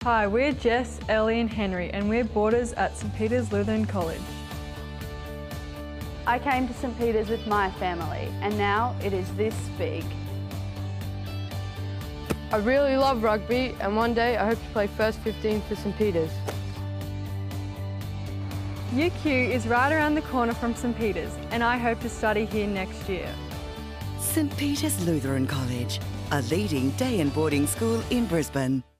Hi, we're Jess, Ellie and Henry and we're boarders at St Peters Lutheran College. I came to St Peters with my family and now it is this big. I really love rugby and one day I hope to play first 15 for St Peters. UQ is right around the corner from St Peters and I hope to study here next year. St Peters Lutheran College, a leading day and boarding school in Brisbane.